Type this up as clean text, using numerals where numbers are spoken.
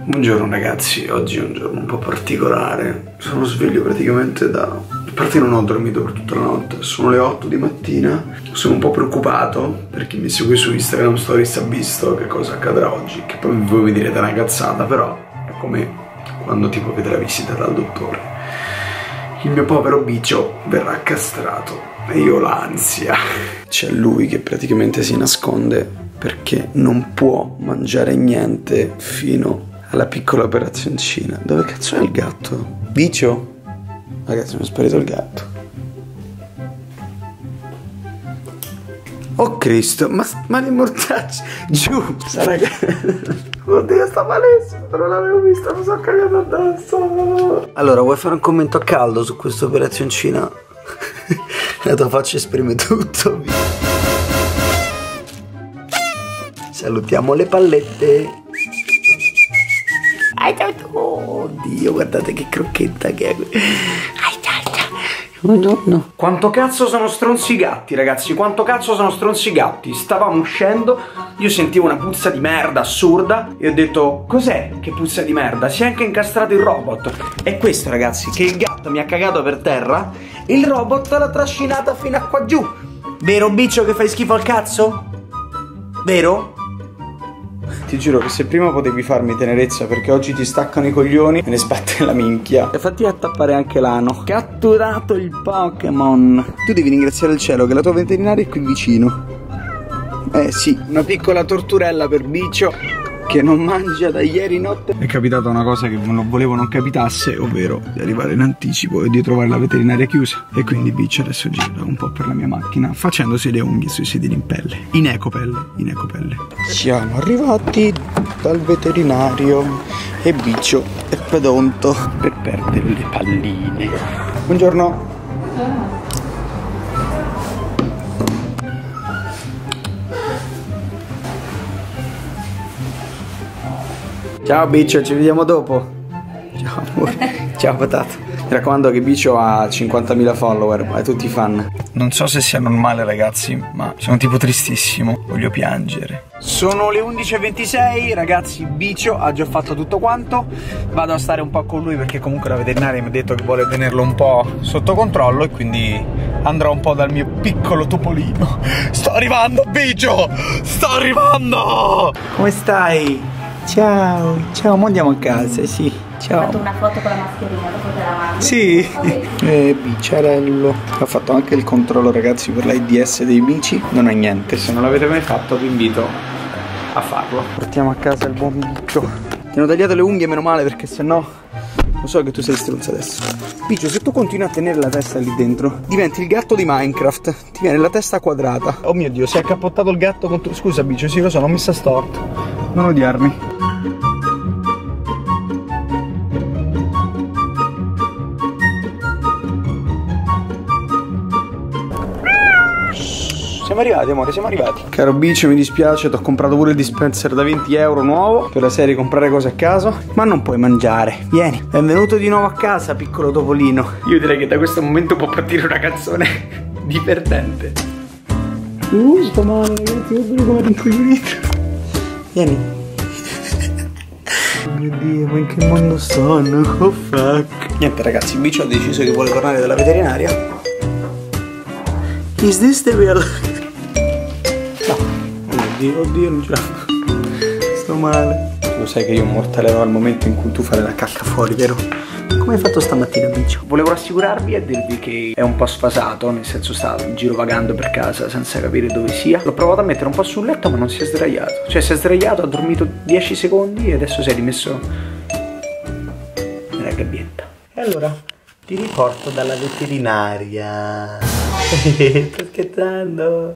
Buongiorno ragazzi, oggi è un giorno un po' particolare. Sono sveglio praticamente a parte non ho dormito per tutta la notte. Sono le 8 di mattina. Sono un po' preoccupato. Per chi mi segue su Instagram Stories ha visto che cosa accadrà oggi. Che poi voi direte una cazzata, però è come quando tipo avete la visita dal dottore. Il mio povero bicio verrà castrato e io ho l'ansia. C'è lui che praticamente si nasconde perché non può mangiare niente fino alla piccola operazioncina. Dove cazzo è il gatto? Bicio? Ragazzi, mi è sparito il gatto. Oh Cristo, ma li mortacci giù, oddio, sta malissimo, non l'avevo vista, mi sono cagato addosso. Allora, vuoi fare un commento a caldo su questa operazioncina? La tua faccia esprime tutto. Salutiamo le pallette. Oddio, guardate che crocchetta che è. Oh, no. Quanto cazzo sono stronzi i gatti, ragazzi, quanto cazzo sono stronzi i gatti. Stavamo uscendo, io sentivo una puzza di merda assurda e ho detto, cos'è che puzza di merda? Si è anche incastrato il robot. È questo, ragazzi, che il gatto mi ha cagato per terra e il robot l'ha trascinata fino a qua giù. Vero, bicio, che fai schifo al cazzo? Vero? Ti giuro che se prima potevi farmi tenerezza perché oggi ti staccano i coglioni, me ne sbatte la minchia. E fatti a tappare anche l'ano. Catturato il Pokémon. Tu devi ringraziare il cielo che la tua veterinaria è qui vicino. Sì, una piccola torturella per Bicio che non mangia da ieri notte. È capitata una cosa che non volevo non capitasse, ovvero di arrivare in anticipo e di trovare la veterinaria chiusa. E quindi Bicio adesso gira un po' per la mia macchina facendosi le unghie sui sedili in pelle. In ecopelle. Siamo arrivati dal veterinario e Bicio è pronto per perdere le palline. Buongiorno. Ciao Bicio, ci vediamo dopo. Ciao amore. Ciao patato. Mi raccomando che Bicio ha 50.000 follower e tutti fan. Non so se sia normale ragazzi, ma sono tipo tristissimo. Voglio piangere. Sono le 11:26, ragazzi, Bicio ha già fatto tutto quanto. Vado a stare un po' con lui perché comunque la veterinaria mi ha detto che vuole tenerlo un po' sotto controllo e quindi andrò un po' dal mio piccolo topolino. Sto arrivando Bicio! Sto arrivando! Come stai? Ciao, mo andiamo a casa, sì. Ciao. Ho fatto una foto con la mascherina, dopo te la mando. Sì. Bicciarello. Ho fatto anche il controllo ragazzi per l'AIDS dei bici. Non ha niente. Se non l'avete mai fatto vi invito a farlo. Portiamo a casa il buon Bicio. Ti hanno tagliato le unghie, meno male, perché sennò lo so che tu sei stronza adesso. Bicio, se tu continui a tenere la testa lì dentro diventi il gatto di Minecraft. Ti viene la testa quadrata. Oh mio Dio, si è accappottato il gatto contro... Scusa Bicio, sì lo so, non mi sta storto. Non odiarmi. Siamo arrivati amore, siamo arrivati. Caro Bicio, mi dispiace, ti ho comprato pure il dispenser da 20 euro nuovo per la serie comprare cose a caso, ma non puoi mangiare. Vieni, benvenuto di nuovo a casa, piccolo topolino. Io direi che da questo momento può partire una canzone divertente. Sto male ragazzi, guarda come rincoglionito. Vieni. Oh mio Dio, ma in che mondo sono? Oh fuck. Niente ragazzi, Bicio ha deciso che vuole tornare dalla veterinaria. Is this the real... No. Oddio, non ce la fa. Sto male. Lo sai che io mortalerò al momento in cui tu farai la cacca fuori, vero? Come hai fatto stamattina, Bicio? Volevo rassicurarvi e dirvi che è un po' sfasato, nel senso sta girovagando per casa senza capire dove sia. L'ho provato a mettere un po' sul letto ma non si è sdraiato. Cioè si è sdraiato, ha dormito 10 secondi e adesso si è rimesso nella gabbietta. E allora ti riporto dalla veterinaria. Sto scherzando.